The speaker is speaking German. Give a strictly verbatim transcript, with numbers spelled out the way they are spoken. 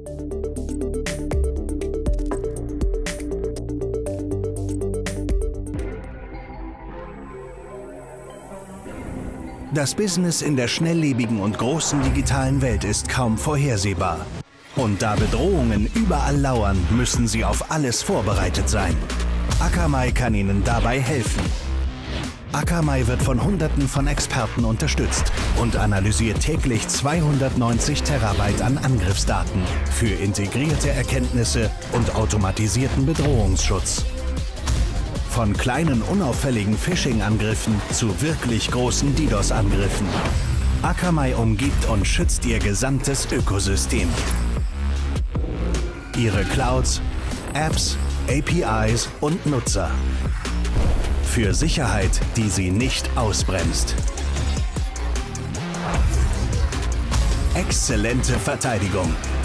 Das Business in der schnelllebigen und großen digitalen Welt ist kaum vorhersehbar. Und da Bedrohungen überall lauern, müssen Sie auf alles vorbereitet sein. Akamai kann Ihnen dabei helfen. Akamai wird von Hunderten von Experten unterstützt und analysiert täglich zweihundertneunzig Terabyte an Angriffsdaten für integrierte Erkenntnisse und automatisierten Bedrohungsschutz. Von kleinen, unauffälligen Phishing-Angriffen zu wirklich großen DDoS-Angriffen. Akamai umgibt und schützt Ihr gesamtes Ökosystem. Ihre Clouds, Apps, A P Is und Nutzer. Für Sicherheit, die Sie nicht ausbremst. Exzellente Verteidigung.